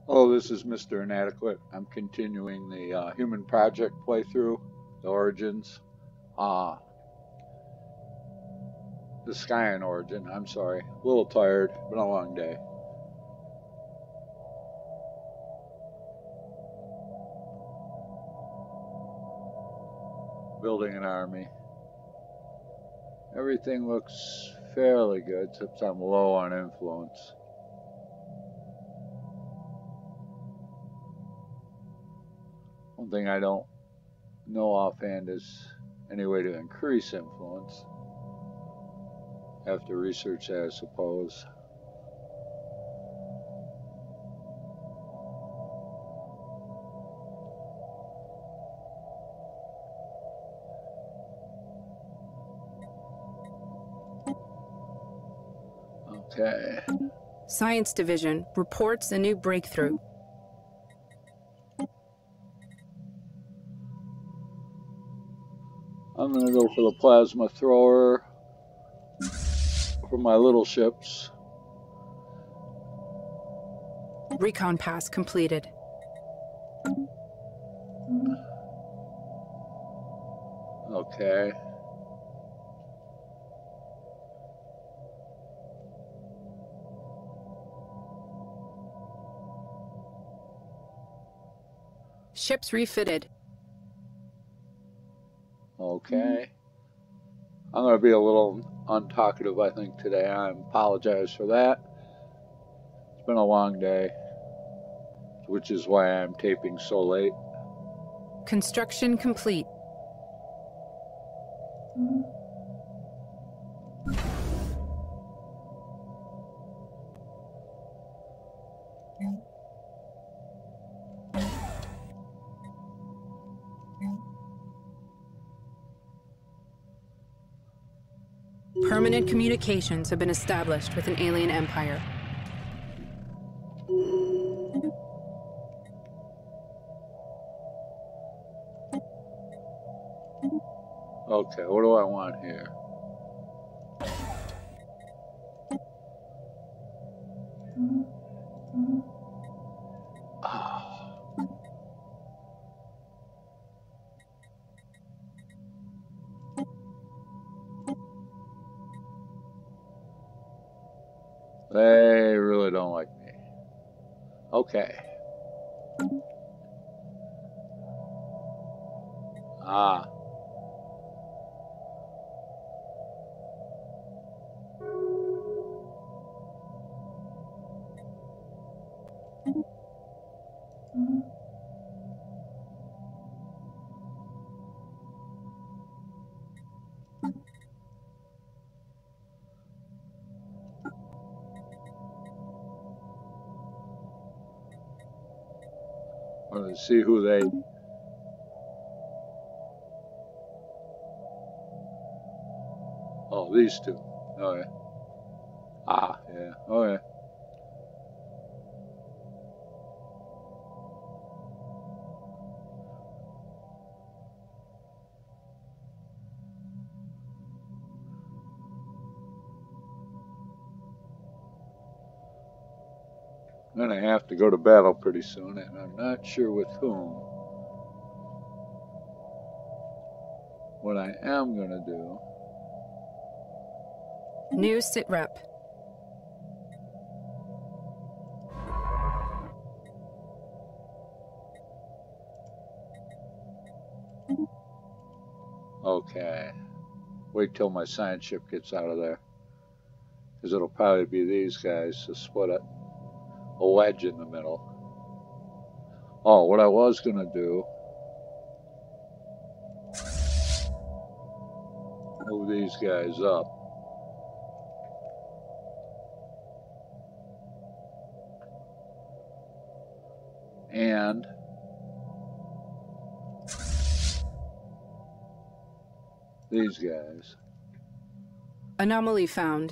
Hello, this is Mr. Inadequate. I'm continuing the Human Project playthrough, the Origins, uh, the Scion Origin. I'm sorry, a little tired, been a long day. Building an army. Everything looks fairly good, except I'm low on influence. One thing I don't know offhand is any way to increase influence. Have to research that, I suppose. Okay. Science Division reports a new breakthrough. I'm going to go for the plasma thrower for my little ships. Recon pass completed. Okay. Ships refitted. Okay. I'm going to be a little untalkative, I think, today. I apologize for that. It's been a long day, which is why I'm taping so late. Construction complete. Permanent communications have been established with an alien empire. Okay, what do I want here? They really don't like me. Okay. Ah. Let's see who they... Oh, these two. Okay. Ah, yeah. Okay. I'm going to have to go to battle pretty soon, and I'm not sure with whom. What I am going to do... New sitrep. Okay. Wait till my science ship gets out of there. Because it'll probably be these guys to split it. A wedge in the middle. Oh, what I was going to do... Move these guys up. And... these guys. Anomaly found.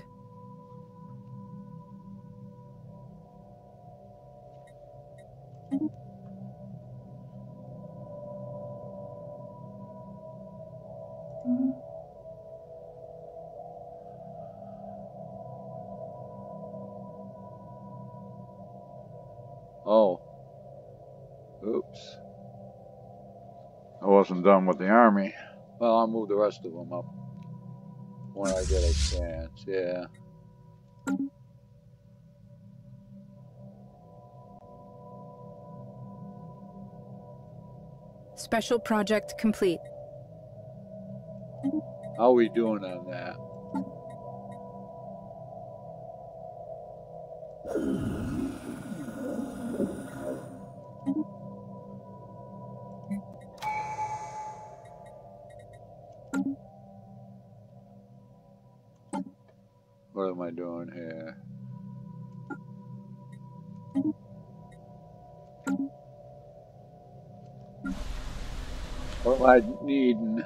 Oh. Oops. I wasn't done with the army. Well, I'll move the rest of them up when I get a chance, yeah. Special project complete. How are we doing on that? What am I doing here? What am I needing?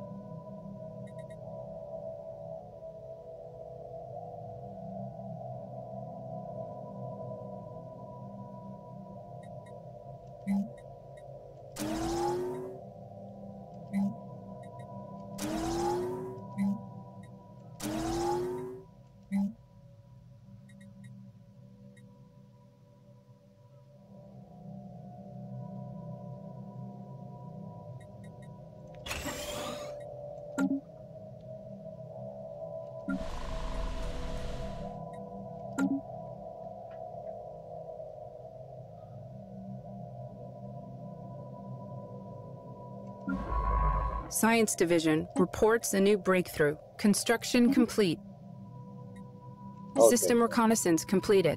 Science Division reports a new breakthrough. Construction complete. Okay. System reconnaissance completed.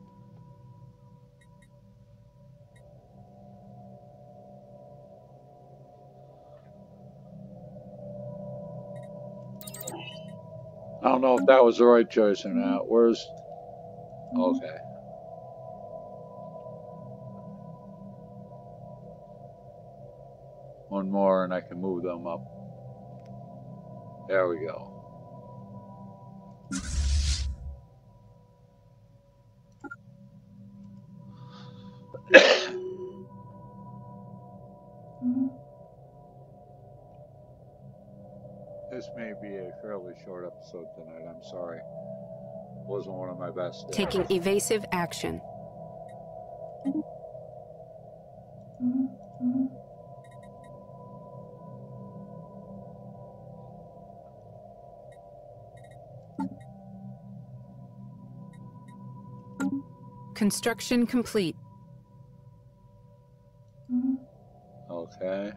I don't know if that was the right choice or not. Where's... Okay. One more and I can move them up. There we go. This may be a fairly short episode tonight. I'm sorry. Wasn't one of my best days. Taking evasive action. Construction complete. Okay.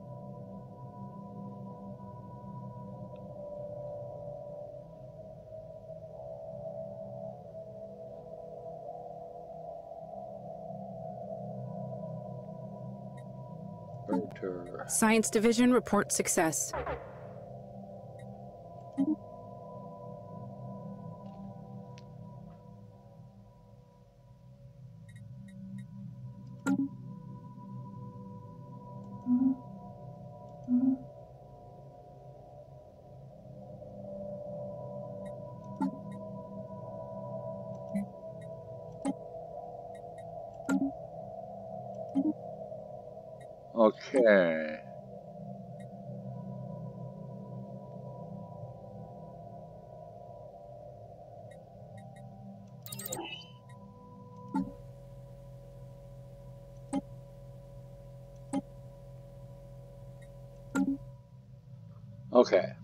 Rotor. Science Division reports success. Okay. Okay.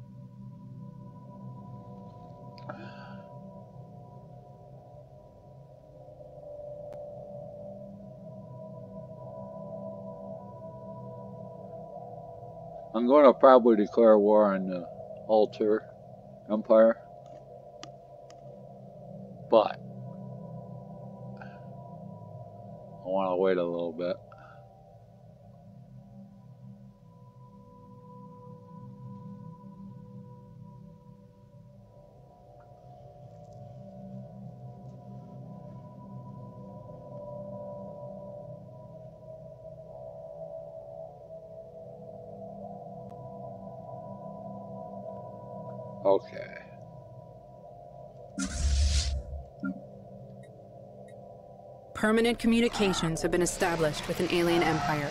I'm going to probably declare war on the Alter Empire, but I want to wait a little bit. Okay. Permanent communications have been established with an alien empire.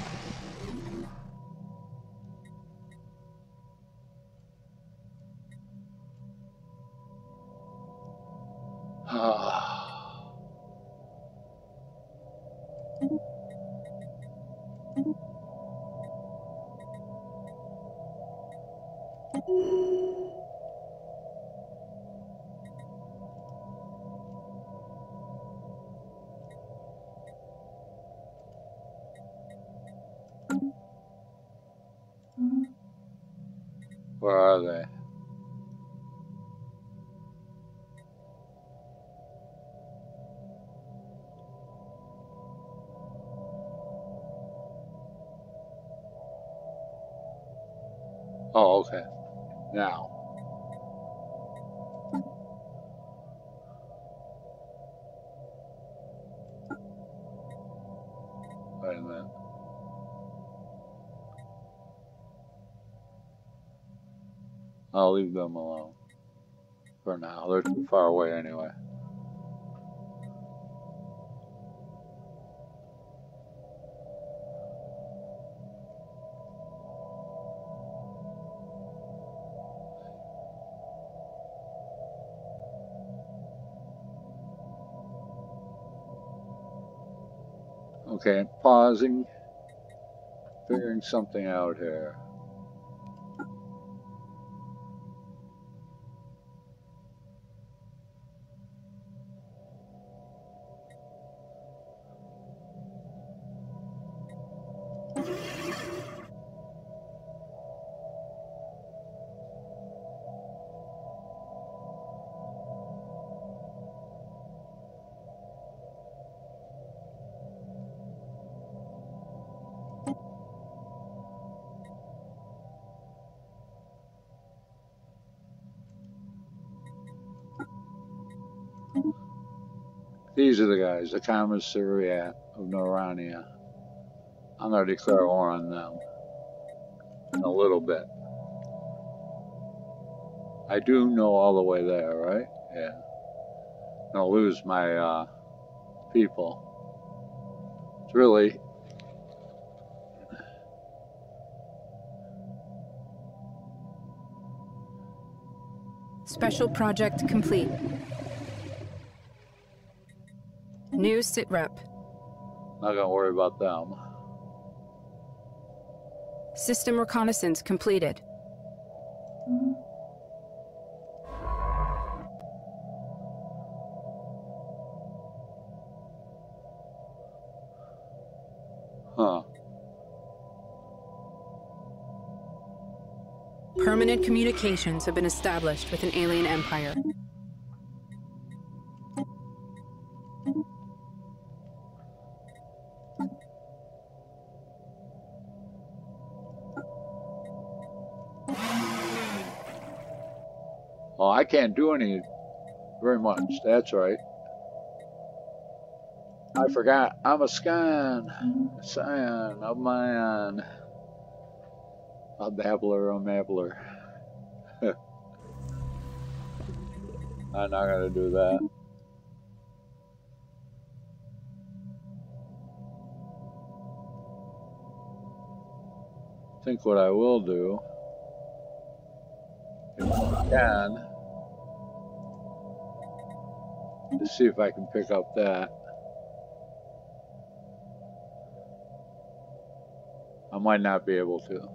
Where are they? Oh, okay. Now. Wait a minute. I'll leave them alone for now. They're too far away anyway. Okay, pausing, figuring something out here. These are the guys, the commissariat of Norania. I'm going to declare war on them in a little bit. I do know all the way there, right? Yeah. I'm going to lose my people. It's really... Special project complete. New sitrep. Not going to worry about them. System reconnaissance completed. Huh. Permanent communications have been established with an alien empire. Oh, I can't do very much. That's right. I forgot. I'm a Scion of mine. A babbler, a mabbler. I'm not gonna do that. I think what I will do, if I can, to see if I can pick up that. I might not be able to.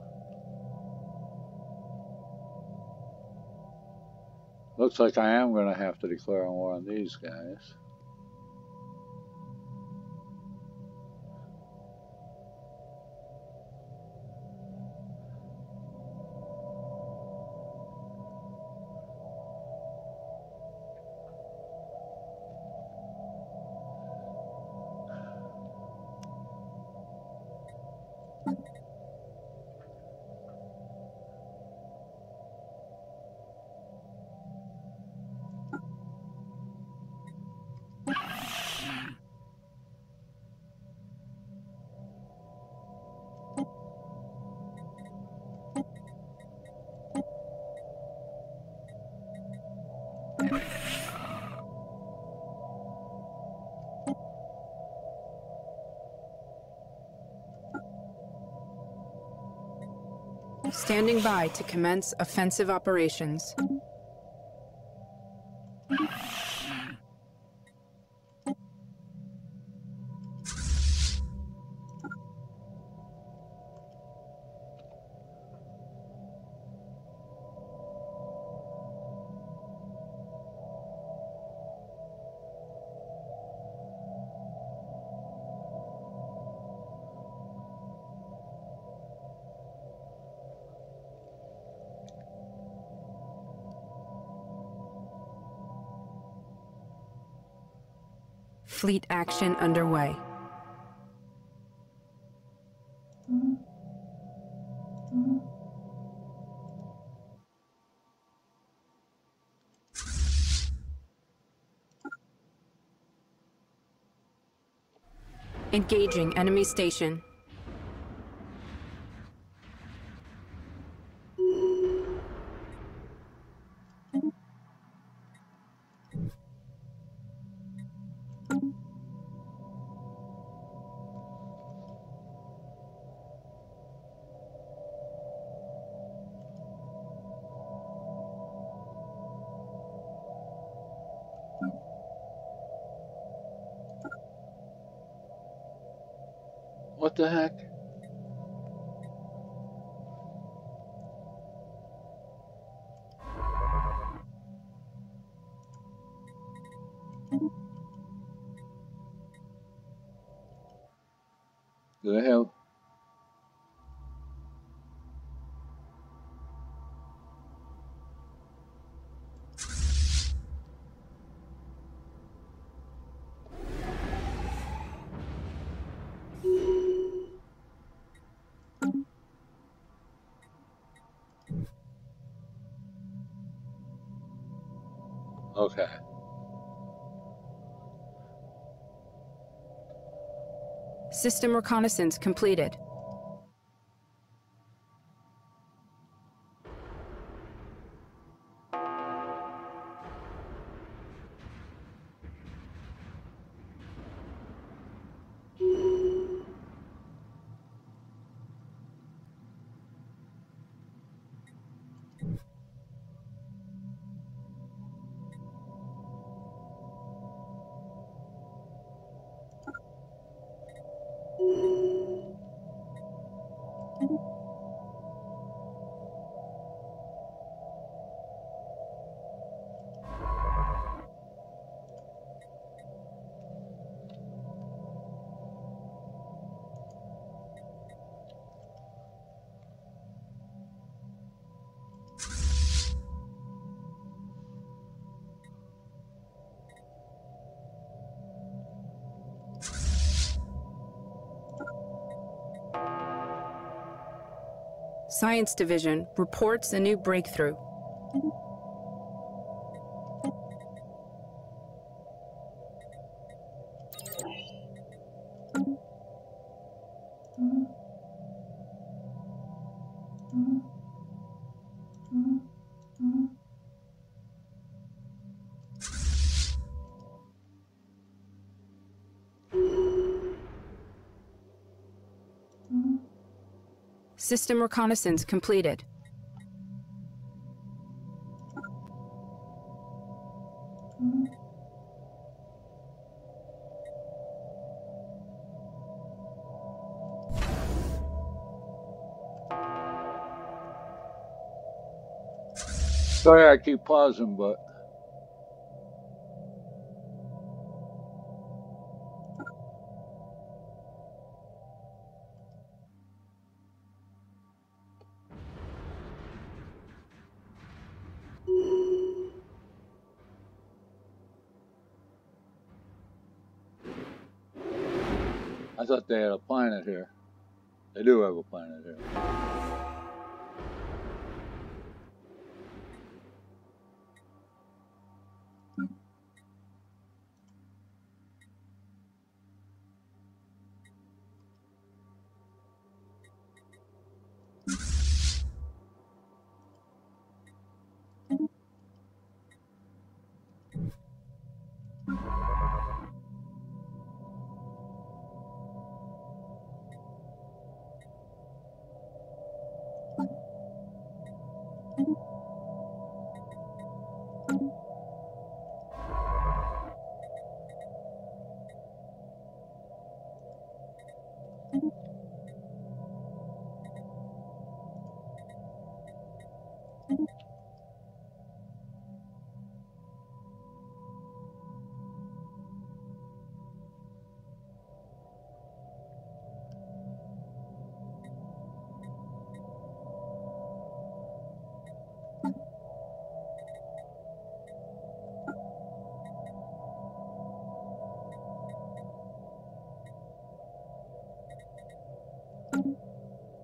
Looks like I am going to have to declare war on these guys. Standing by to commence offensive operations. Fleet action underway. Engaging enemy station. What the heck? Do they have... Okay. System reconnaissance completed. Science Division reports a new breakthrough. System reconnaissance completed. Sorry I keep pausing, but... I thought they had a planet here. They do have a planet here.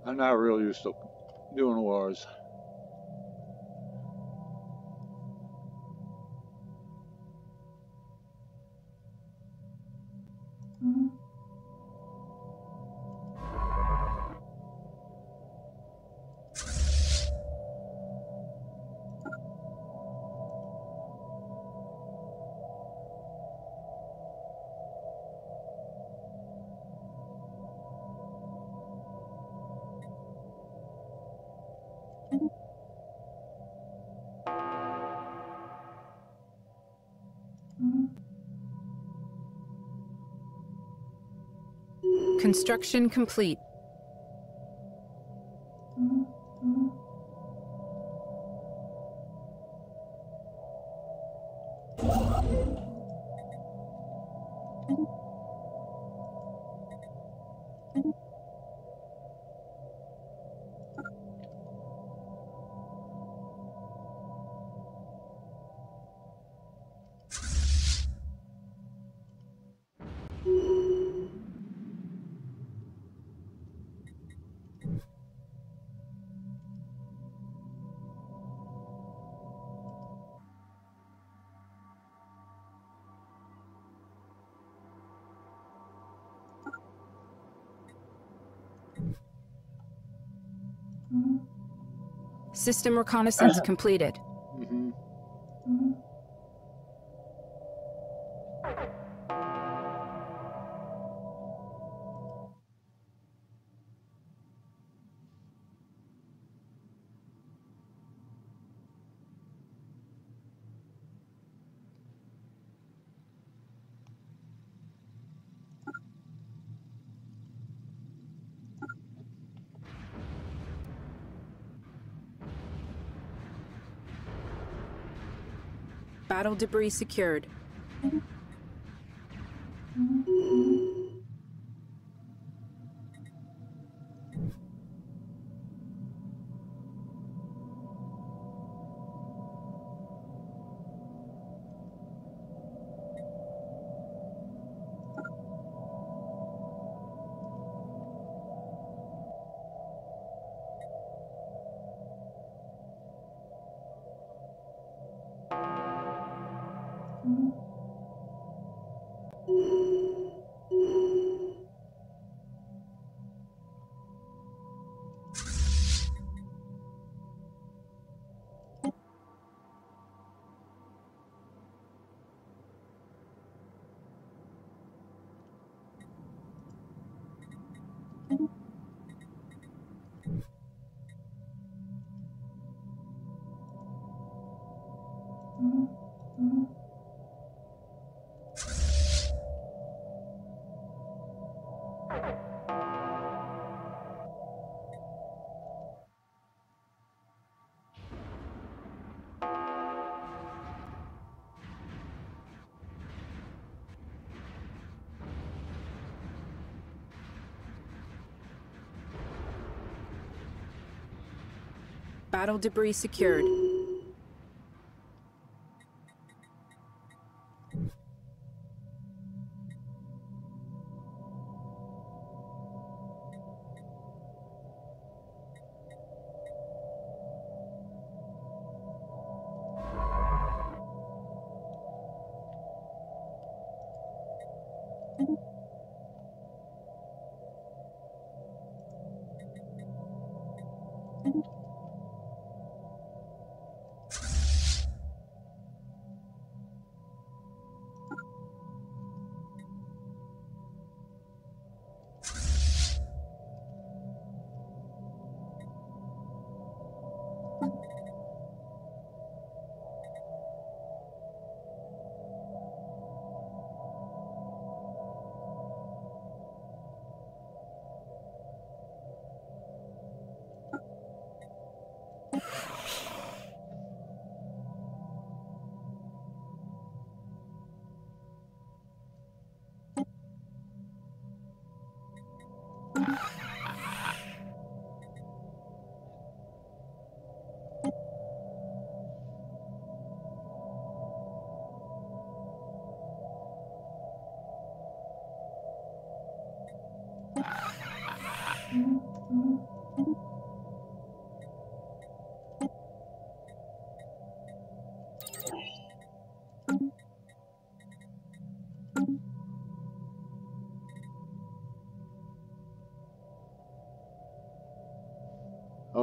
I'm not real used to doing wars. Construction complete. System reconnaissance completed. Mm-hmm. Battle debris secured. Battle debris secured.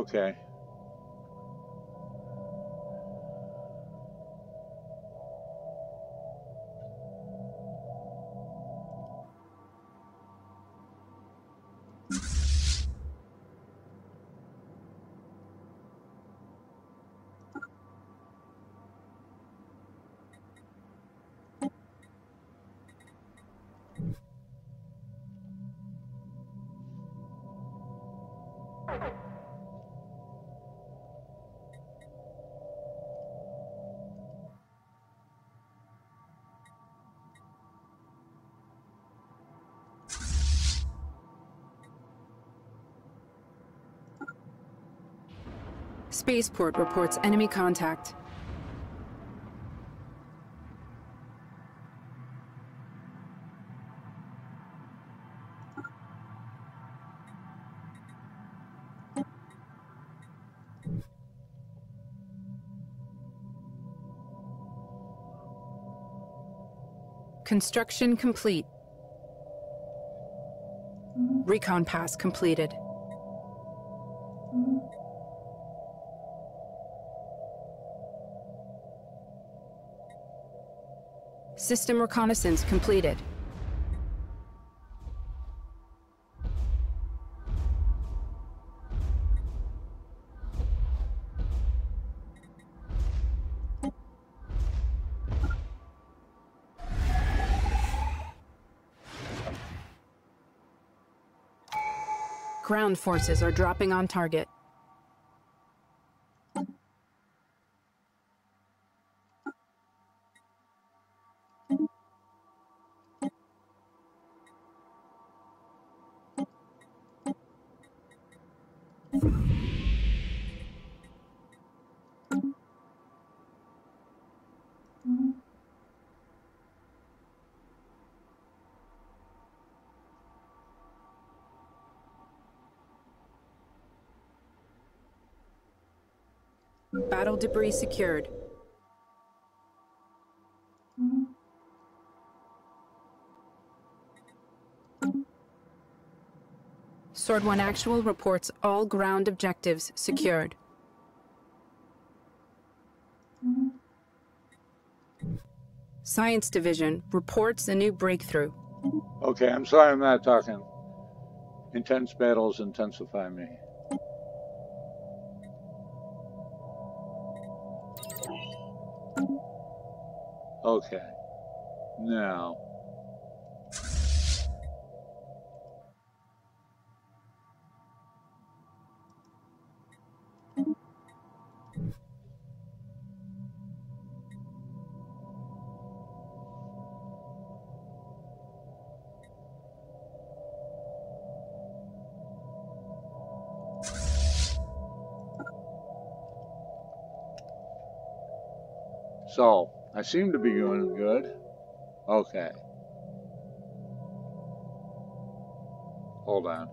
Okay. Spaceport reports enemy contact. Construction complete. Recon pass completed. System reconnaissance completed. Ground forces are dropping on target. Battle debris secured. Sword 1 Actual reports all ground objectives secured. Science Division reports a new breakthrough. Okay, I'm sorry I'm not talking. Intense battles intensify me. Okay. Now. So, I seem to be doing good. Okay. Hold on.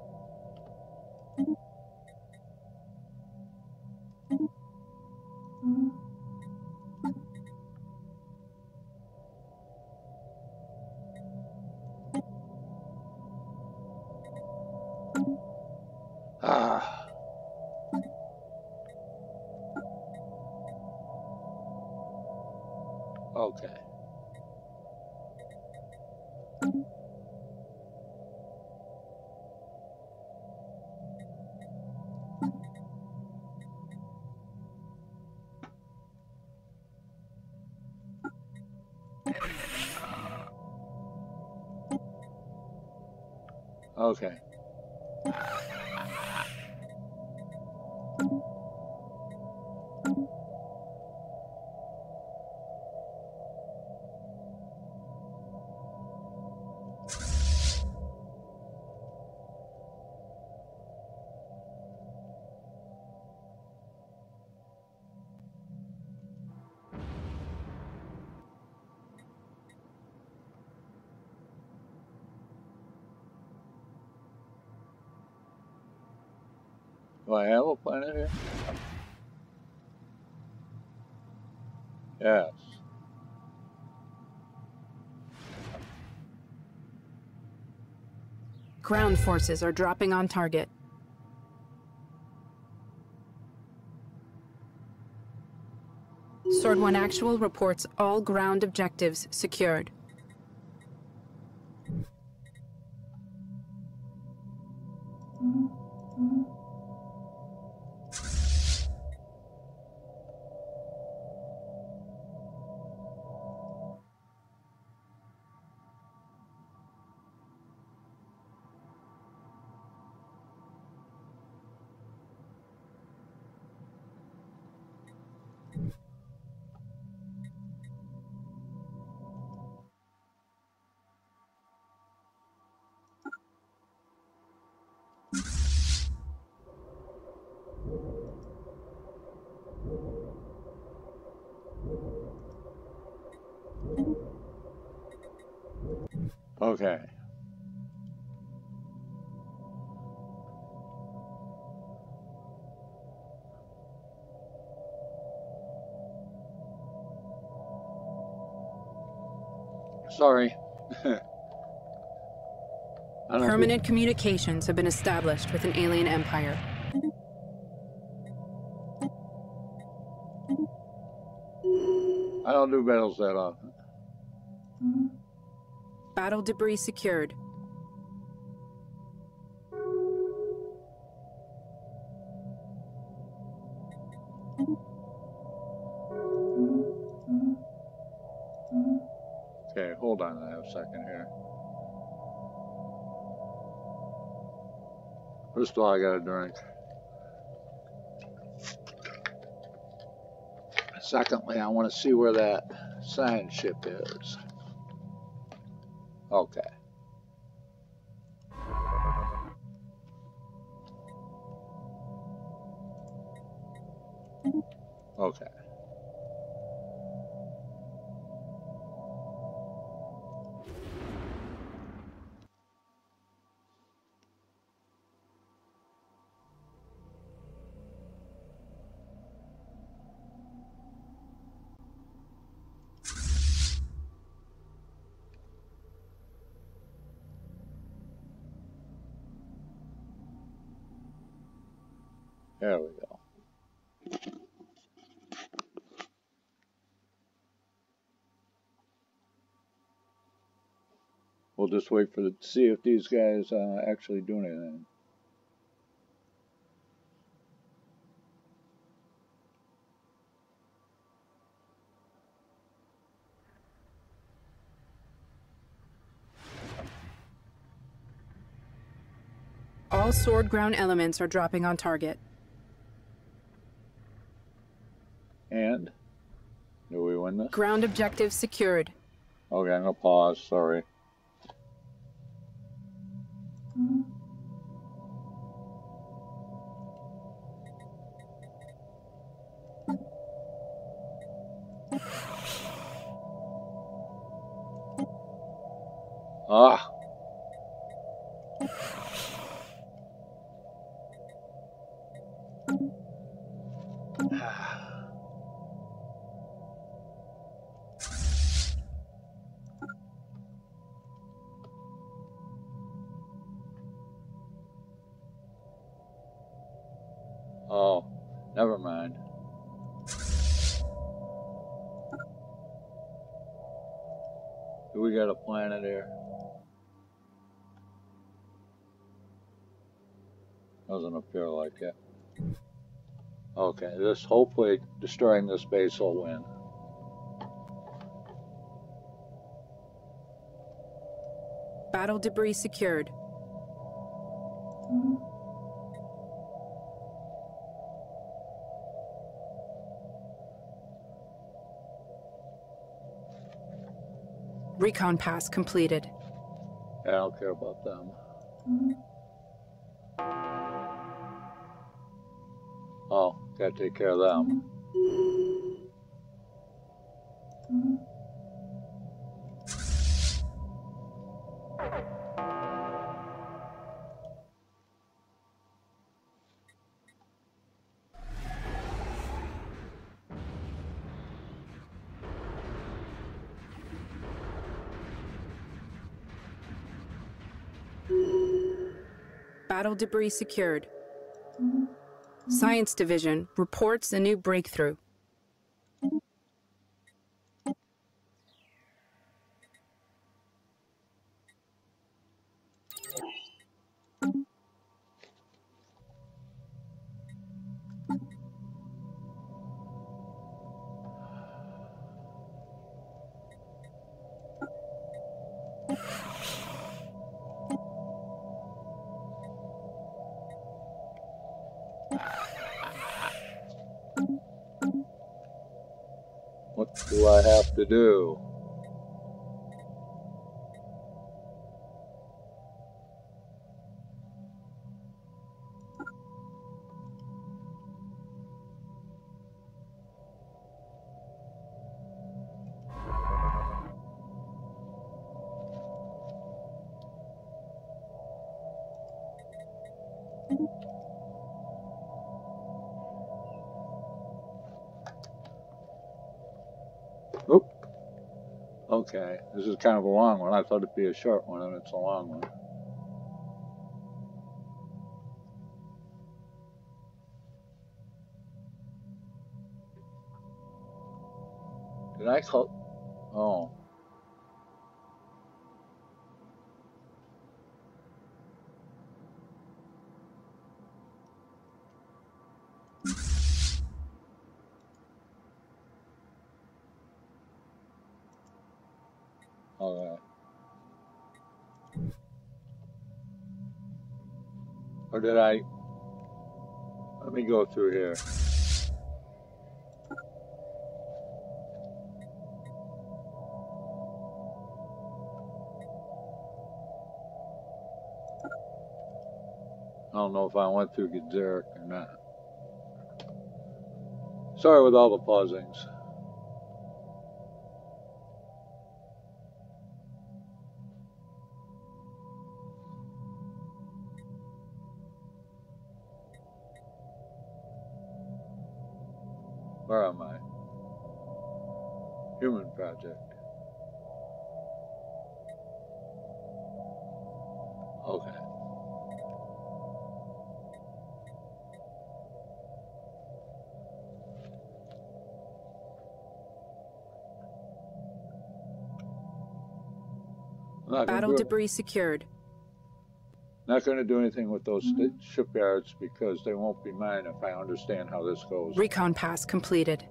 Ah. Okay. Okay. Do I have a planet here? Yes. Ground forces are dropping on target. Squad 1 Actual reports all ground objectives secured. Okay. Sorry. Permanent communications have been established with an alien empire. I don't do battles that often. Battle debris secured. Okay, hold on a second here. First of all, I got a drink. Secondly, I want to see where that Scion ship is. Okay. Okay. There we go. We'll just wait for see if these guys actually do anything. All sword ground elements are dropping on target. And? Do we win this? Ground objective secured. Okay, I'm gonna pause, sorry. Ah! Oh, never mind. Do we got a planet here? Doesn't appear like it. Okay, this hopefully destroying this base will win. Battle debris secured. Recon pass completed. Yeah, I don't care about them. Oh, gotta take care of them. Battle debris secured. Science Division reports a new breakthrough. What do I have to do? Oop. Okay, this is kind of a long one. I thought it'd be a short one, and it's a long one. Did I call? Oh. Okay. Or did I? Let me go through here. I don't know if I went through Gedzeric or not. Sorry with all the pausings. Where am I? Human Project. Okay. Battle debris secured. Not going to do anything with those shipyards because they won't be mine if I understand how this goes. Recon pass completed.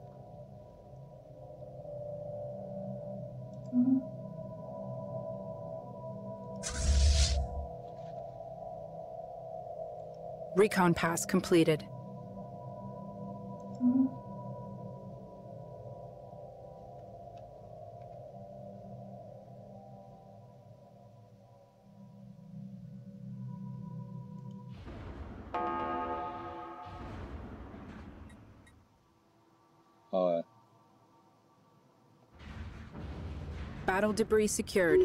Recon pass completed. Battle debris secured.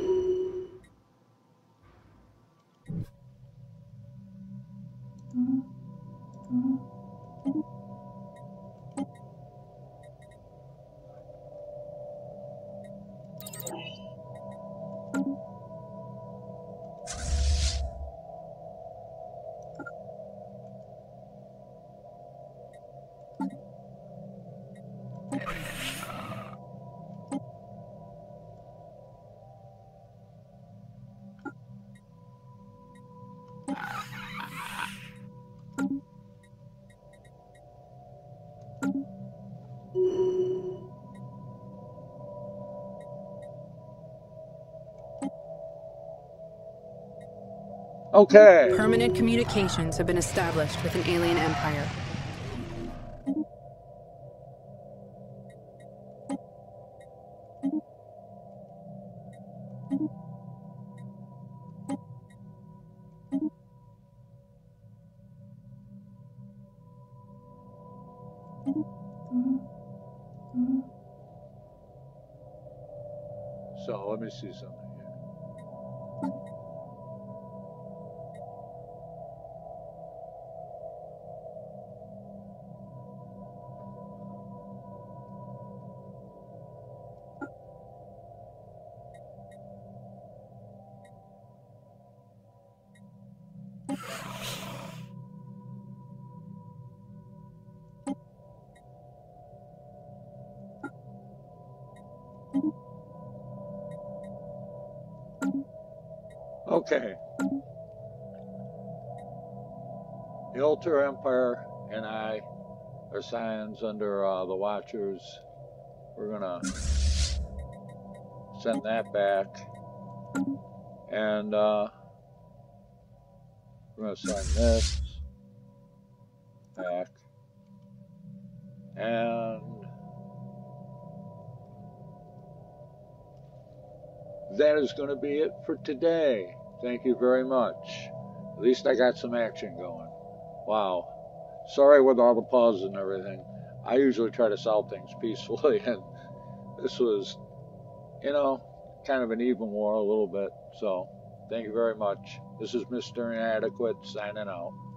Okay. Permanent communications have been established with an alien empire. So let me see something here. Okay. The Ultra Empire and I are Scions under the Watchers. We're gonna send that back, and we're gonna send this. back. And that is going to be it for today. Thank you very much. At least I got some action going. Wow. Sorry with all the pauses and everything. I usually try to solve things peacefully, and this was, you know, kind of an even war a little bit. So, thank you very much. This is Mr. Inadequate signing out.